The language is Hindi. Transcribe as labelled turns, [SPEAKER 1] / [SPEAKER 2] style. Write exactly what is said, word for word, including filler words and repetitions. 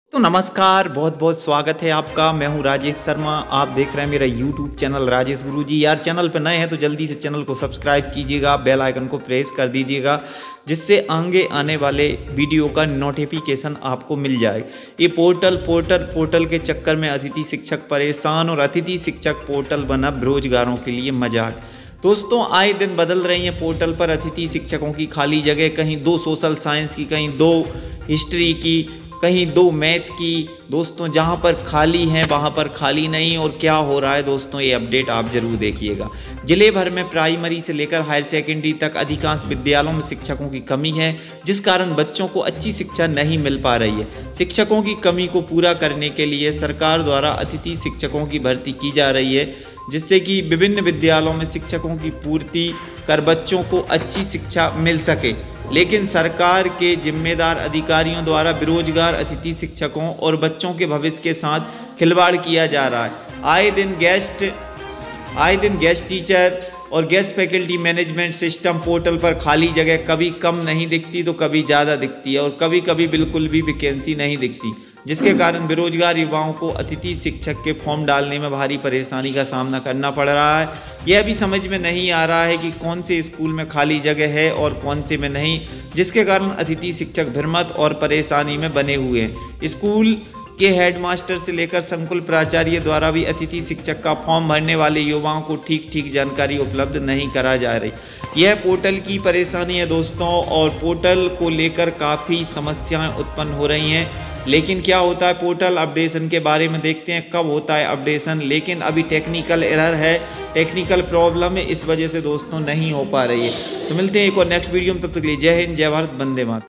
[SPEAKER 1] तो नमस्कार, बहुत-बहुत स्वागत है आपका। मैं हूँ राजेश शर्मा। आप देख रहे हैं मेरा यूट्यूब चैनल राजेश गुरुजी। यार चैनल पे नए हैं तो जल्दी से चैनल को सब्सक्राइब कीजिएगा, बेल आइकन को प्रेस कर दीजिएगा, जिससे आगे आने वाले वीडियो का नोटिफिकेशन आपको मिल जाए। ये पोर्टल पोर्टल पोर्टल के चक्कर में अतिथि शिक्षक परेशान और अतिथि शिक्षक पोर्टल बना बेरोजगारों के लिए मजाक। दोस्तों, आए दिन बदल रही हैं पोर्टल पर अतिथि शिक्षकों की खाली जगह, कहीं दो सोशल साइंस की, कहीं दो हिस्ट्री की, कहीं दो मैथ की। दोस्तों, जहां पर खाली हैं वहां पर खाली नहीं। और क्या हो रहा है दोस्तों, ये अपडेट आप जरूर देखिएगा। जिले भर में प्राइमरी से लेकर हायर सेकेंडरी तक अधिकांश विद्यालयों में शिक्षकों की कमी है, जिस कारण बच्चों को अच्छी शिक्षा नहीं मिल पा रही है। शिक्षकों की कमी को पूरा करने के लिए सरकार द्वारा अतिथि शिक्षकों की भर्ती की जा रही है, जिससे कि विभिन्न विद्यालयों में शिक्षकों की पूर्ति कर बच्चों को अच्छी शिक्षा मिल सके। लेकिन सरकार के जिम्मेदार अधिकारियों द्वारा बेरोजगार अतिथि शिक्षकों और बच्चों के भविष्य के साथ खिलवाड़ किया जा रहा है। आए दिन गेस्ट आए दिन गेस्ट टीचर और guest faculty management system portal पर खाली जगह कभी कम नहीं दिखती तो कभी ज़्यादा दिखती है, और कभी कभी बिल्कुल भी वैकेंसी नहीं दिखती, जिसके कारण बेरोजगार युवाओं को अतिथि शिक्षक के फॉर्म डालने में भारी परेशानी का सामना करना पड़ रहा है। यह भी समझ में नहीं आ रहा है कि कौन से स्कूल में खाली जगह है और कौन से में नहीं, जिसके कारण अतिथि शिक्षक भ्रमत और परेशानी में बने हुए हैं। स्कूल के हेडमास्टर से लेकर संकुल प्राचार्य द्वारा भी अतिथि शिक्षक का फॉर्म भरने वाले युवाओं को ठीक ठीक जानकारी उपलब्ध नहीं करा जा रही। यह पोर्टल की परेशानी है दोस्तों, और पोर्टल को लेकर काफ़ी समस्याएं उत्पन्न हो रही हैं। लेकिन क्या होता है, पोर्टल अपडेशन के बारे में देखते हैं कब होता है अपडेशन। लेकिन अभी टेक्निकल एरर है, टेक्निकल प्रॉब्लम है, इस वजह से दोस्तों नहीं हो पा रही है। तो मिलते हैं एक और नेक्स्ट वीडियो में, तब तक के लिए जय हिंद, जय भारत, वंदे मातरम।